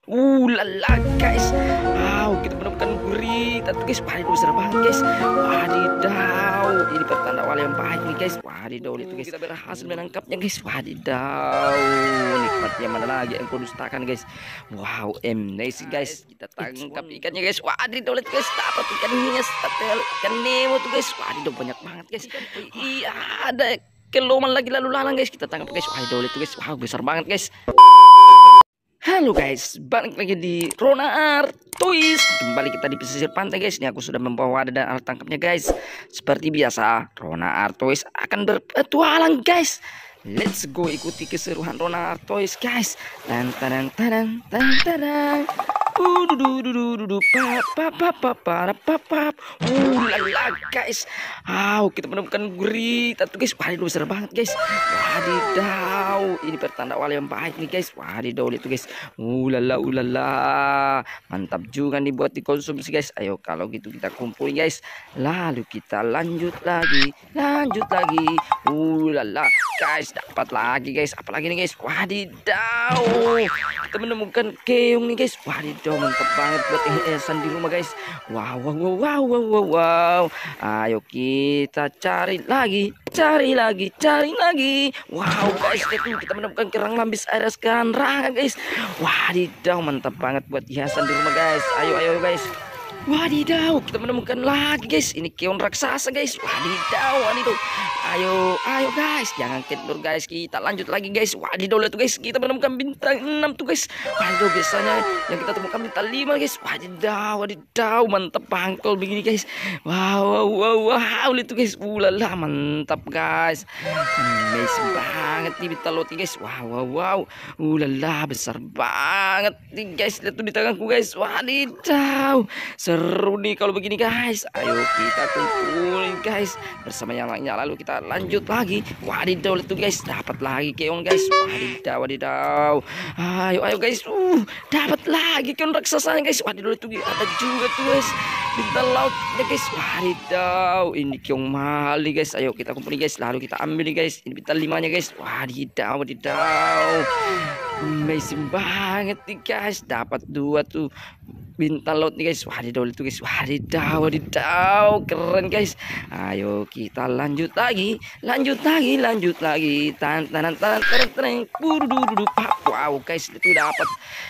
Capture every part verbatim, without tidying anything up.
Uh lala guys, wow kita menemukan gurita tuh guys. Wadidaw besar banget guys. Wadidaw, ini pertanda awal yang baik nih guys. Wadidaw itu guys, kita berhasil menangkapnya guys. Wadidaw, nikmatnya mana lagi yang kau dustakan guys. Wow, amazing guys, kita tangkap ikannya guys. Wadidaw itu guys, dapat ikan hias atau ikan nemo tuh guys. Wadidaw banyak banget guys. Iya ada keloman lagi lalu lalang guys, kita tangkap guys. Wadidaw itu guys, wow besar banget guys. Halo guys, balik lagi di Rona Artois. Kembali kita di pesisir pantai guys. Ini aku sudah membawa wadah dan alat tangkapnya guys. Seperti biasa, Rona Artois akan berpetualang guys. Let's go ikuti keseruan Rona Artois guys. Tan tan tan tan tan. Uh, dudu dudu dudu pap pap pap pap pap pap pap. Uh lala guys. Wow, kita menemukan gurita tuh guys. Wadidaw besar banget guys. Wadidaw, ini pertanda awal yang baik nih guys. Wadidaw itu guys. Uh lala uh lala. Mantap juga nih buat dikonsumsi guys. Ayo kalau gitu kita kumpulin guys. Lalu kita lanjut lagi. Lanjut lagi. Uh lala guys, dapat lagi guys. Apalagi nih guys. Wadidaw. Kita menemukan keong nih guys. Wadidaw, mantap banget buat hiasan di rumah guys. Wow wow wow wow wow wow, wow. Ayo kita cari lagi, cari lagi, cari lagi. Wow guys, itu kita menemukan kerang lambis air sekarang guys. Wadidaw, mantap banget buat hiasan di rumah guys. Ayo ayo guys. Wadidaw, kita menemukan lagi guys. Ini keong raksasa guys. Wadidaw, wadidaw. Ayo, ayo guys, jangan kendor guys. Kita lanjut lagi guys. Wadidaw, lihat tuh guys, kita menemukan bintang enam tuh guys. Wadidaw, biasanya yang kita temukan bintang lima guys. Wadidaw, wadidaw, mantap bangkol begini guys. Wow, wow, wow, wow, lihat tuh guys. Ulala, mantap guys. Amazing banget nih bintang lot guys. Wow, wow, wow. Ulala, besar banget nih guys. Lihat tuh di tanganku guys. Wadidaw. Seru nih kalau begini guys. Ayo kita kumpulin guys bersama yang lainnya. Lalu kita lanjut lagi. Wadidaw itu guys, dapat lagi keong guys. Wadidaw, wadidaw. Ayo ayo guys. Uh, dapat lagi keong raksasa guys. Wadidaw itu ada juga tuh guys. Bintang lautnya guys. Wadidaw, ini keong mahal nih guys. Ayo kita kumpulin guys. Lalu kita ambil nih guys. Ini bintang limanya guys. Wadidaw, wadidaw. Amazing banget nih guys. Dapat dua tuh bintang laut nih guys. Wadidaw itu guys. Wadidaw, wadidaw, keren guys. Ayo kita lanjut lagi, lanjut lagi, lanjut lagi. Tan tan tan tan tan. Wow guys, itu dapat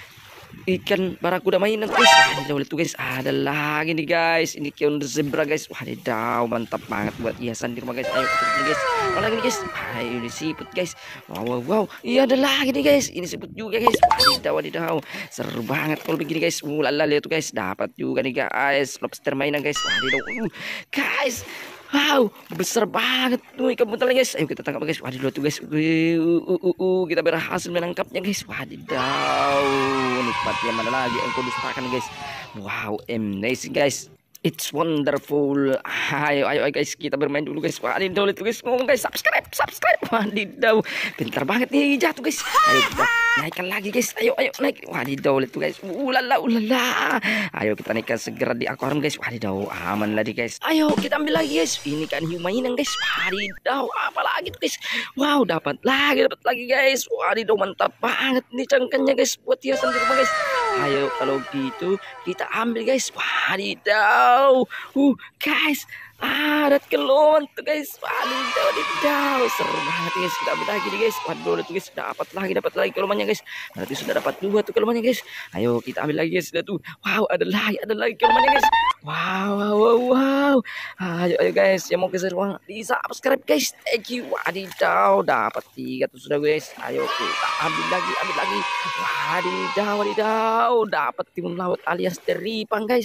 ikan barakuda mainan guys. Wadidaw itu guys, ada lagi nih guys. Ini keong zebra guys. Wadidaw, mantap banget buat hiasan di rumah guys. Ayo kita nih guys. Mana lagi nih guys? Ayo ini siput guys. Wow wow wow. Iya ada lagi nih guys. Ini siput juga guys. Wadidaw, wadidaw. Seru banget kalau begini guys. Uh lala lihat tuh guys. Dapat juga nih guys. Lobster mainan guys. Wadidaw. Uh, guys. Wow, besar banget tuh ikan buntal guys. Ayo kita tangkap guys. Wadidaw tuh guys. Uh, uh, uh, uh. Kita berhasil menangkapnya guys. Wadidaw. Nikmatnya mana lagi yang kau dustakan guys. Wow, amazing guys. It's wonderful. Ayo, ayo, ayo guys, kita bermain dulu guys. Wadidaw itu guys, ngomong guys, subscribe, subscribe. Wadidaw, pintar banget nih jatuh guys. Ayo kita naikkan lagi guys. Ayo, ayo naik. Wadidaw itu guys. Ulala, ulala. Ayo kita naikkan segera di akuarium guys. Wadidaw, aman lagi guys. Ayo kita ambil lagi guys. Ini kan hiu mainan guys. Wadidaw, apa lagi tuh guys? Wow, dapat lagi, dapat lagi guys. Wadidaw, mantap banget nih cangkangnya guys buat hiasan di rumah guys. Ayo kalau gitu kita ambil guys. Wadidaw. Uh guys, ah, ada keloman tuh guys. Wadidaw, wadidaw, seru banget guys. Kita ambil lagi nih guys. Waduh, tuh guys, dapat lagi, dapat lagi kelomannya guys. Berarti sudah dapat dua tuh kelomannya guys. Ayo kita ambil lagi guys. Sudah tuh. Wow, ada lagi, ada lagi kelomannya guys. Wow, wow, wow, wow. Ayo, ayo guys, yang mau keseruan di subscribe guys. Thank you. Wadidaw, dapat tiga tuh sudah guys. Ayo kita ambil lagi, ambil lagi. Wadidaw, wadidaw, dapat timun laut alias teripang guys.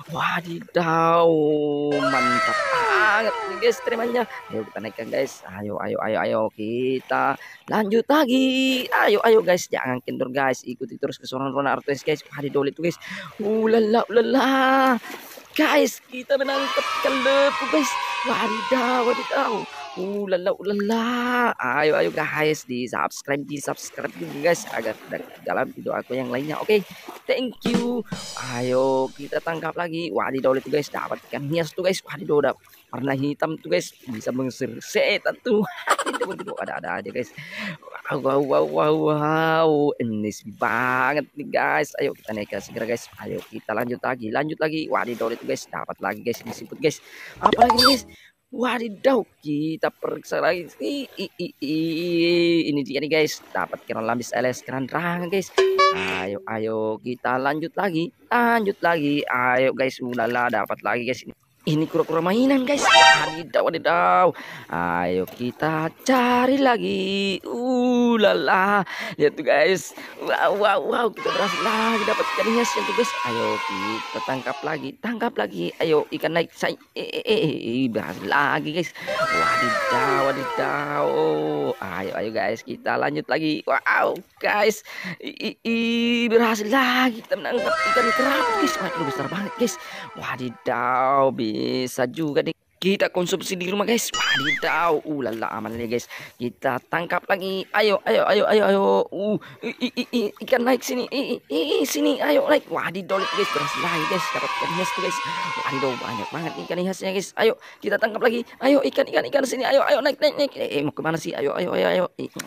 Wadidaw, mantap banget nih guys terimanya. Ayo kita naikkan guys. Ayo ayo ayo ayo kita lanjut lagi. Ayo ayo guys, jangan kendor guys. Ikuti terus keseruan Rona Artois guys. Wadidaw itu guys. Ulala ulala. Guys, kita menangkap ikan lepu guys. Wadidaw, wadidaw. Ulala, ulala. Ayo, ayo guys, di subscribe, di subscribe juga guys agar tidak dalam video aku yang lainnya. Oke, okay? Thank you. Ayo kita tangkap lagi. Wadidaw itu guys, dapat ikan hias tuh guys. Wadidaw, warna hitam tuh guys, bisa mengusir setan tuh. Itu ada-ada aja guys. Wow, wow, wow, wow, wow. Ini sepi banget nih guys. Ayo kita naik segera guys. Ayo kita lanjut lagi, lanjut lagi. Wadidaw itu guys, dapat lagi guys ini siput guys. Apa lagi nih, guys? Wadidaw, kita periksa lagi. I, i, i, i. Ini dia nih guys, dapat keran lambis L S keran rangan guys. Ayo, ayo kita lanjut lagi, lanjut lagi. Ayo guys, ulala dapat lagi guys ini. Ini kura-kura mainan guys. Wadidaw, wadidaw. Ayo kita cari lagi. Uh lala. Lihat tuh guys. Wow, wow, wow. Kita berhasil lagi dapat ikan hias tuh guys. Ayo kita tangkap lagi. Tangkap lagi. Ayo ikan naik. Say eh, eh, eh, eh. Berhasil lagi guys. Wadidaw, wadidaw. Ayo, ayo guys. Kita lanjut lagi. Wow guys. I, i, i, berhasil lagi. Kita menangkap ikan kerapu guys. Waduh besar banget guys. Wadidaw. Bisa juga nih kita konsumsi di rumah guys. Wadidaw, uh lala aman nih guys. Kita tangkap lagi. Ayo, ayo, ayo, ayo, ayo. Uh, i, i, i, i, ikan naik sini. I, i, i, sini. Ayo naik. Wadidaw guys, berhasil lagi guys. Dapat ikan hias tuh guys. Wadidaw banyak banget nih ikan hiasnya guys. Ayo kita tangkap lagi. Ayo ikan, ikan, ikan sini. Ayo, ayo naik, naik, naik. Eh, mau kemana sih? Ayo, ayo, ayo, ayo.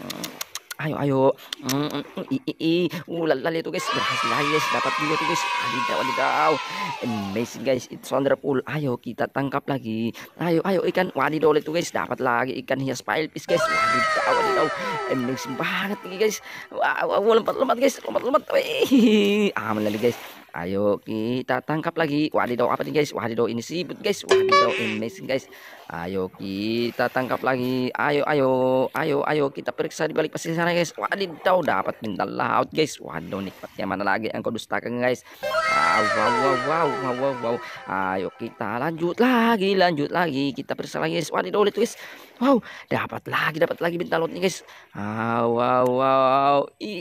Ayo, ayo. Mm, mm, i, i, i. Uh, lala itu guys, berhasil lagi guys. Dapat juga tuh guys. Wadidaw, wadidaw. Amazing guys, it's wonderful. Ayo kita tangkap lagi. Ayo, ayo ikan. Wadidaw itu guys, dapat lagi ikan hias pilpis guys. Wadidaw, wadidaw. Amazing banget nih guys. Wow, wow, lompat, lompat guys. Lompat, lompat. Wih, aman lagi guys. Ayo kita tangkap lagi. Wadidaw apa nih guys? Wadidaw ini siput guys. Wadidaw amazing guys. Ayo kita tangkap lagi. Ayo, ayo, ayo, ayo kita periksa di balik pasir sana guys. Wadidaw dapat bintang laut guys. Waduh nikmatnya mana lagi yang kau dustakan guys. Wow, wow, wow, wow, wow, wow, wow. Ayo kita lanjut lagi, lanjut lagi. Kita periksa lagi guys. Wadidaw itu guys. Wow, dapat lagi, dapat lagi bintang lautnya guys. Wow, wow, wow.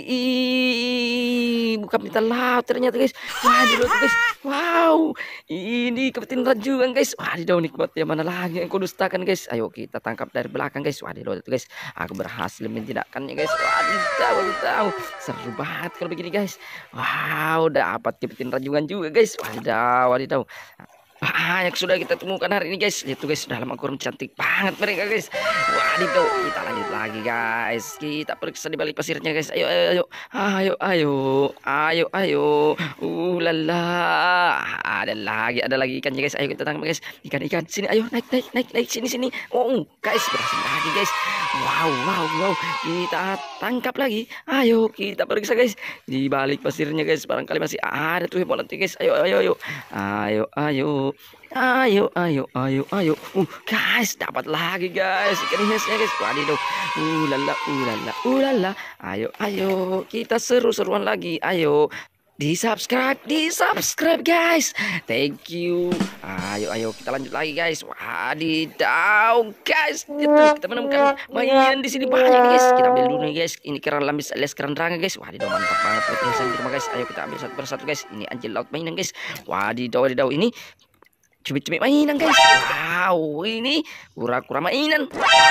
Ih, bukan bintang laut ternyata guys. Wadidaw guys. Wow, ini kepiting ranjungan guys. Wadidaw nikmatnya mana lagi yang kau dustakan guys. Ayo kita tangkap dari belakang guys. Wadidaw itu guys. Aku berhasil mentidakkannya guys. Wadidaw, wadidaw. Seru banget kalau begini guys. Wow, dapat kepiting ranjungan juga guys. Wadidaw, wadidaw. Banyak sudah kita temukan hari ini guys. Itu guys dalam akuarium cantik banget mereka guys. Wadidaw, kita lanjut lagi guys. Kita periksa di balik pasirnya guys. Ayo, ayo, ayo, ayo, ayo, ayo, ayo. Uh lala, ada lagi, ada lagi ikannya guys. Ayo kita tangkap guys. Ikan-ikan sini, ayo naik, naik, naik, naik sini, sini. Oh guys, berhasil lagi guys. Wow, wow, wow. Kita tangkap lagi. Ayo kita periksa guys di balik pasirnya guys. Barangkali masih ada tuh heboh nanti guys. Ayo, ayo, ayo, ayo, ayo. Ayo, ayo, ayo, ayo. Uh, guys, dapat lagi guys ikan hiasnya guys. Wadidaw. Uh, lala, uh, lala, uh, lala. Ayo, ayo. Kita seru-seruan lagi. Ayo. Di subscribe, di subscribe guys. Thank you. Ayo, ayo kita lanjut lagi guys. Wadidaw guys. Itu kita menemukan mainan di sini banyak nih guys. Kita ambil dulu nih guys. Ini keran lambis alias keran ranga guys. Wadidaw mantap banget perhiasan di rumah guys. Ayo kita ambil satu persatu guys. Ini anjing laut mainan guys. Wadidaw, wadidaw ini cubit-cubit mainan guys. Wow, ini kura-kura mainan.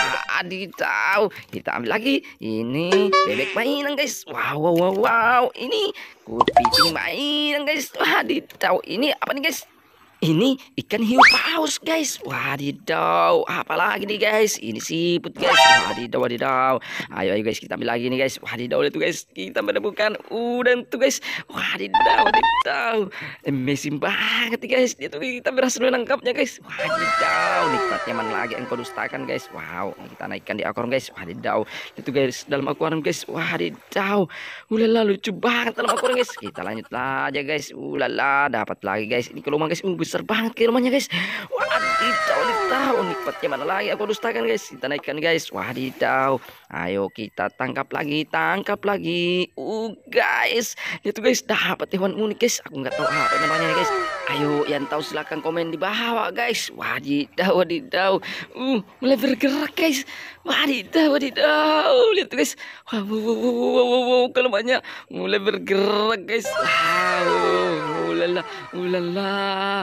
Wadidaw, kita ambil lagi. Ini bebek mainan guys. Wow, wow, wow, wow. Ini kupiting mainan guys. Wadidaw, ini apa nih guys? Ini ikan hiu paus guys. Wadidaw, apalagi nih guys? Ini siput guys. Wadidaw, wadidaw. Ayo, ayo guys kita ambil lagi nih guys. Wadidaw itu guys. Kita menemukan udang tuh guys. Wadidaw, wadidaw. Amazing banget nih guys. Itu kita berhasil menangkapnya guys. Wadidaw, nikmatnya mana lagi yang kau dustakan guys. Wow, kita naikkan di akuarium guys. Wadidaw. Itu guys dalam akuarium guys. Wadidaw. Ulala lucu banget dalam akuarium guys. Kita lanjut aja guys. Ulala dapat lagi guys. Ini ke rumah guys. Uh, besar banget ke rumahnya guys. Wadidaw, wadidaw. Nikmatnya mana lagi aku dustakan guys. Kita naikkan guys. Wadidaw. Ayo kita tangkap lagi, tangkap lagi. Uh guys, itu guys dapat hewan unik guys. Aku nggak tahu apa namanya nih guys. Ayo yang tahu silahkan komen di bawah guys. Wadidaw, wadidaw. Uh mulai bergerak guys. Wadidaw, wadidaw. Lihat guys. Wow, wow, wow, wow, wow, wow. Kelemahannya mulai bergerak guys. Wow. ulala, ulala.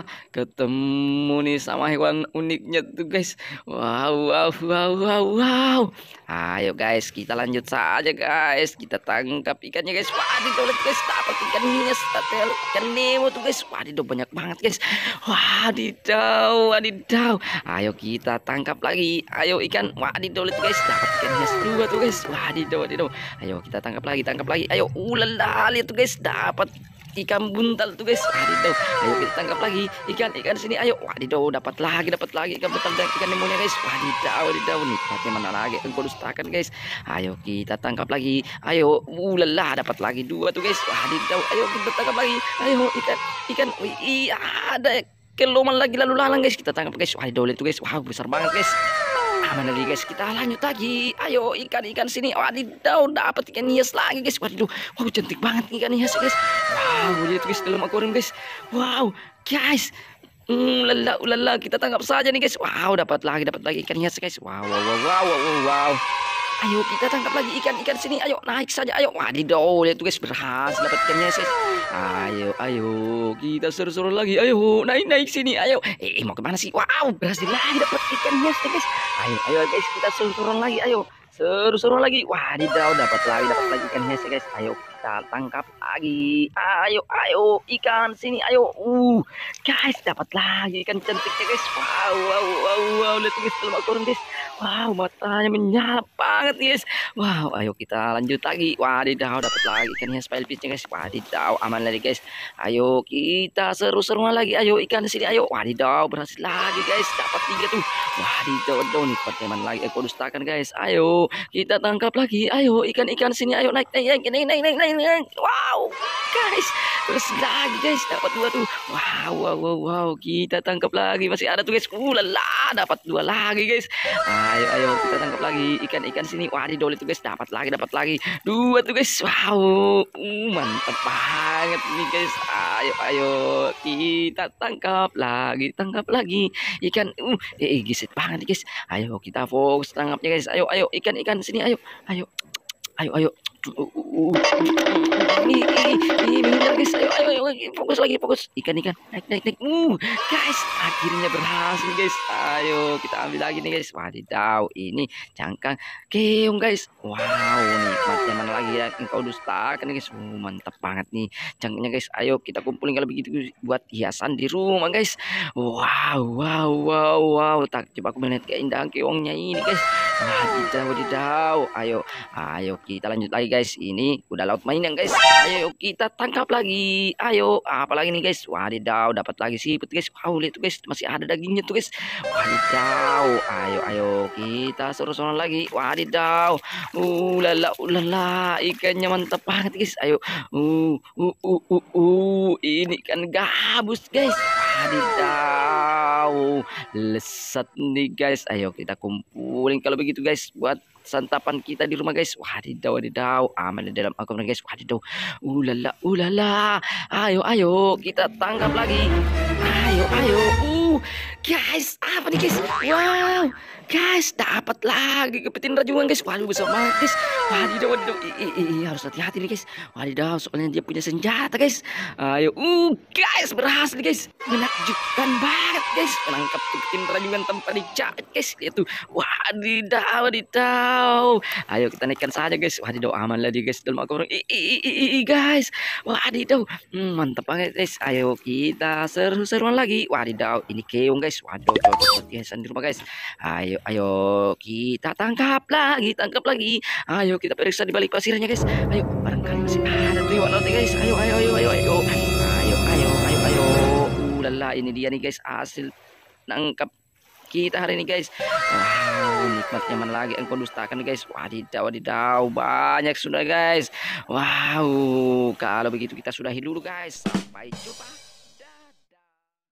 Ketemu nih sama hewan uniknya tuh guys. Wow, wow, wow, wow, wow. Ayo guys, kita lanjut saja guys. Kita tangkap ikannya guys. Wadidaw guys, dapat ikan hias, tatel, ikan Nemo tuh guys. Wadidaw banyak banget guys. Wadidaw, wadidaw. Ayo kita tangkap lagi. Ayo ikan. Wadidaw lihat guys, dapat ikan hias dua tuh guys. Wadidaw, wadidaw. Ayo kita tangkap lagi, tangkap lagi. Ayo, ulala, lihat tuh guys, dapat ikan buntal tuh guys. Wadidaw. Ayo kita tangkap lagi ikan ikan sini. Ayo, wadidaw, dapat lagi, dapat lagi ikan buntal dan ikan nemonya guys. Wadidaw, wadidaw, nih mana lagi engkau dustakan guys. Ayo kita tangkap lagi. Ayo, ulala, dapat lagi dua tuh guys. Wadidaw. Ayo kita tangkap lagi. Ayo ikan ikan. Wih, ada keloman lagi lalu lalang guys. Kita tangkap guys. Wadidaw, lihat tuh guys. Wow, besar banget guys. Aman lagi guys, kita lanjut lagi. Ayo ikan-ikan sini. Wadidaw, dapat ikan hias lagi guys. Wadidaw, wow, cantik banget ikan hias guys. Wow, lihat guys dalam akuarium guys. Wow guys, ulala, ulala, kita tangkap saja nih guys. Wow, dapat lagi, dapat lagi ikan hias guys. Wow, wow, wow, wow, wow, wow. Ayo kita tangkap lagi ikan-ikan sini. Ayo naik saja. Ayo, wadidaw, lihat tuh guys, berhasil dapat ikan hias guys. Ayo, ayo, kita seru-seru lagi. Ayo, naik-naik sini. Ayo, eh, mau kemana sih? Wow, berhasil lagi dapat ikan hias guys. Ayo, ayo guys, kita seru-seru lagi. Ayo, seru-seru lagi. Wadidaw, dapat lagi, dapat lagi ikan hias guys. Ayo kita tangkap lagi. Ayo, ayo, ikan sini. Ayo, uh, guys, dapat lagi ikan cantiknya guys. Wow, wow, wow, wow, lihat guys dalam akuarium guys. Wow, matanya menyala banget guys. Wow, ayo kita lanjut lagi. Wadidaw, dapat lagi ikan hias pilefishnya guys. Wadidaw, aman lagi guys. Ayo kita seru-seruan lagi. Ayo ikan di sini. Ayo, wadidaw, berhasil lagi guys. Dapat tiga tuh. Wadidaw, wadidaw, nih teman lagi. Aku dustakan guys. Ayo kita tangkap lagi. Ayo ikan-ikan sini. Ayo naik, naik, naik, naik, naik, naik, naik, naik. Wow, guys, berhasil lagi guys. Dapat dua tuh. Wow, wow, wow, wow. Kita tangkap lagi. Masih ada tuh guys. Ulala, dapat dua lagi guys. Ayo, ayo kita tangkap lagi ikan-ikan sini. Wadidaw itu guys, dapat lagi, dapat lagi dua tuh guys. Wow, uh, mantap banget nih guys. Ayo, ayo kita tangkap lagi, tangkap lagi ikan. Uh, eh, gesit banget nih guys. Ayo kita fokus tangkapnya guys. Ayo, ayo ikan-ikan sini. Ayo, ayo, ayo, ayo. Uh, uh, uh. Ini, ini, ini benar guys. Ayo, ayo, ayo, fokus lagi, fokus. Ikan-ikan, naik, naik, naik. Uh, guys, akhirnya berhasil guys. Ayo kita ambil lagi nih guys. Wadidaw, ini cangkang keong guys. Wow, nikmatnya mana lagi ya engkau dustakan guys. Uh, mantap banget nih cangkangnya guys. Ayo kita kumpulin kalau begitu buat hiasan di rumah guys. Wow, wow, wow, wow. Tak coba aku melihat keindahan keongnya ini guys. Wadidaw, wadidaw. Ayo, ayo kita lanjut lagi guys. Ini udah laut mainan guys. Ayo kita tangkap lagi. Ayo, apalagi nih guys. Wadidaw, dapat lagi siput guys. Wow, lihat tuh guys, masih ada dagingnya tuh guys. Wadidaw. Ayo, ayo kita seru-seru lagi. Wadidaw. Ulala, ulala, ikannya mantap banget guys. Ayo. Uh, uh, uh, uh, uh. Ini kan gabus guys. Wadidaw, lesat nih guys. Ayo kita kumpulin kalau begitu guys buat santapan kita di rumah guys. Wadidaw, wadidaw, aman di dalam akuarium guys. Wadidaw, ulala, ulala. Ayo, ayo kita tangkap lagi. Ayo, ayo. Uh, guys, apa nih guys? Wow, guys, dapat lagi kepiting rajungan guys. Waduh, besar banget guys. Wadidaw, wadidaw. I, i, i, harus hati-hati nih guys. Wadidaw, soalnya dia punya senjata guys. Ayo, uh, guys, berhasil guys. Menakjubkan banget guys. Menangkap kepiting rajungan tanpa dicacit guys. Itu, wadidaw, wadidaw. Ayo kita naikkan saja guys. Wadidaw, aman lagi guys dalam akuarium. I, i, i, i, guys. Wadidaw, hmm, mantap banget guys. Ayo kita seru-seruan lagi. Wadidaw, ini keong guys. Waduh, cocok hiasan di rumah guys. Ayo, ayo kita tangkap lagi, tangkap lagi. Ayo kita periksa di balik pasirnya guys. Ayo, barangkali masih ada tuh hewan lautnya guys. Ayo, ayo, ayo, ayo, ayo, ayo, ayo, ayo, ayo. Ulala, ini dia nih guys, hasil nangkap kita hari ini guys. Wow, nikmatnya mana lagi engkau dustakan guys. Wadidaw, wadidaw, banyak sudah guys. Wow, kalau begitu kita sudahi dulu guys. Sampai jumpa.